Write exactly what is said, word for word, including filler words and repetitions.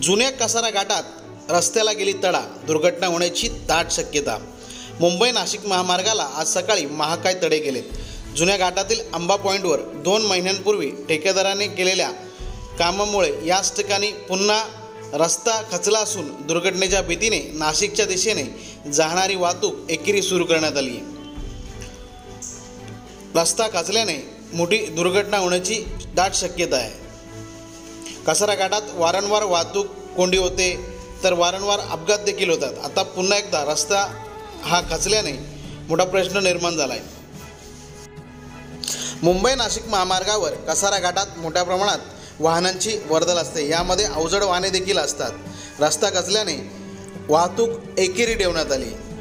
जुन्या कसारा घाटात रस्त्याला गेली तडा, दुर्घटना होण्याची दाट शक्यता। मुंबई नाशिक महामार्गाला आज सकाळी महाकाय तडे गेलेत। जुन्या घाटातील अंबा पॉईंटवर दोन महिन्यांपूर्वी ठेकेदाराने केलेल्या कामामुळे याच ठिकाणी पुन्हा रस्ता खचला असून दुर्घटनेच्या भीतीने नाशिकच्या दिशेने जाणारी वाहतूक एकेरी सुरू करण्यात आली आहे। रस्ता खचल्याने मोठी दुर्घटना होण्याची दाट शक्यता आहे। कसारा घाटात वारंवार वाहतूक कोंडी होते तर वारंवार अपघात देखील होतात। आता पुन्हा एकदा रस्ता हा खचल्याने मोठा प्रश्न निर्माण झाला आहे। मुंबई नाशिक महामार्गावर कसारा घाटात मोठ्या प्रमाणात वाहनांची वर्दळ असते, यामध्ये अवजड वाहने देखील असतात। रस्ता खचल्याने वाहतूक एकेरी ठेवण्यात आली।